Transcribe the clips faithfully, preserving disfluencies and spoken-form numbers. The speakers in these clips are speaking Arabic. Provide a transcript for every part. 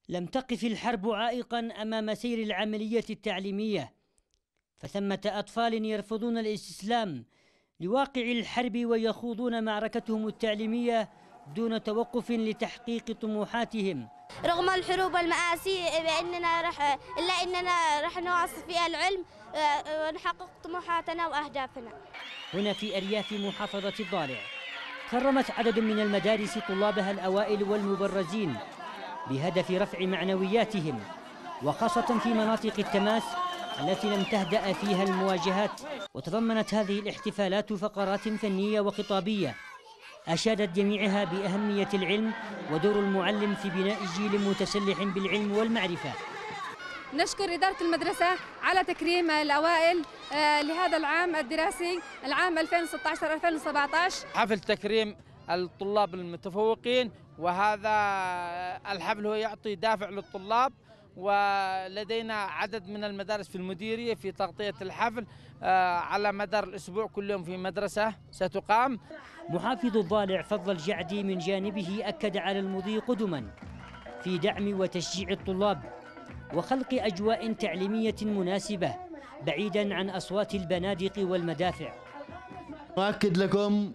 لم تقف الحرب عائقا أمام سير العملية التعليمية، فثمة أطفال يرفضون الاستسلام لواقع الحرب ويخوضون معركتهم التعليمية دون توقف لتحقيق طموحاتهم. رغم الحروب والمآسي بأننا رح إلا أننا رح نواصل في العلم ونحقق طموحاتنا وأهدافنا. هنا في أرياف محافظة الضالع كرمت عدد من المدارس طلابها الأوائل والمبرزين بهدف رفع معنوياتهم، وخاصة في مناطق التماس التي لم تهدأ فيها المواجهات. وتضمنت هذه الاحتفالات فقرات فنية وخطابية أشادت جميعها بأهمية العلم ودور المعلم في بناء جيل متسلح بالعلم والمعرفة. نشكر إدارة المدرسة على تكريم الأوائل لهذا العام الدراسي العام ألفين وستة عشر ألفين وسبعة عشر. حفل تكريم الطلاب المتفوقين، وهذا الحفل هو يعطي دافع للطلاب، ولدينا عدد من المدارس في المديرية في تغطية الحفل على مدار الأسبوع، كل يوم في مدرسة ستقام. محافظ الضالع فضل الجعدي من جانبه أكد على المضي قدما في دعم وتشجيع الطلاب وخلق أجواء تعليمية مناسبة بعيدا عن أصوات البنادق والمدافع. أؤكد لكم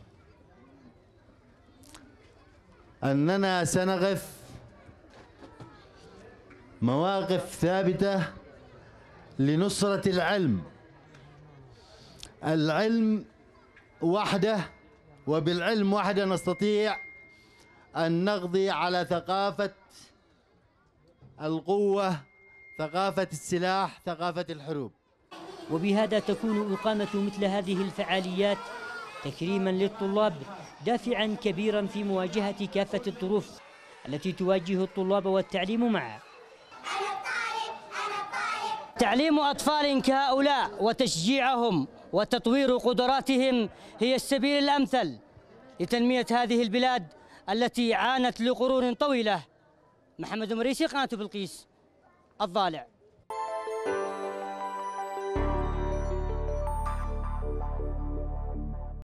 أننا سنقف مواقف ثابتة لنصرة العلم. العلم وحده، وبالعلم وحده نستطيع أن نقضي على ثقافة القوة، ثقافة السلاح، ثقافة الحروب. وبهذا تكون إقامة مثل هذه الفعاليات تكريما للطلاب دافعا كبيرا في مواجهة كافة الظروف التي تواجه الطلاب والتعليم معه. تعليم أطفال كهؤلاء وتشجيعهم وتطوير قدراتهم هي السبيل الأمثل لتنمية هذه البلاد التي عانت لقرون طويلة. محمد مريسي، قناة بلقيس، الضالع.